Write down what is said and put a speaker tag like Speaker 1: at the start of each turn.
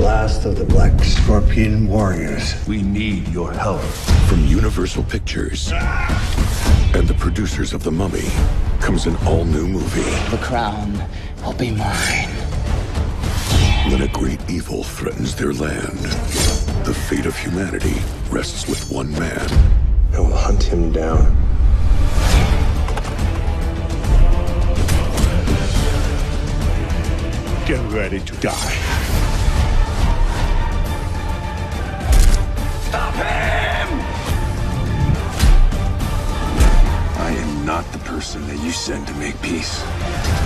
Speaker 1: last of the Black Scorpion warriors.
Speaker 2: We need your help.
Speaker 3: From Universal Pictures and the producers of The Mummy comes an all-new movie.
Speaker 4: The crown will be mine.
Speaker 3: When a great evil threatens their land, the fate of humanity rests with one man.
Speaker 1: I will hunt him down.
Speaker 2: Get ready to die.
Speaker 3: Stop him! I am not the person that you send to make peace.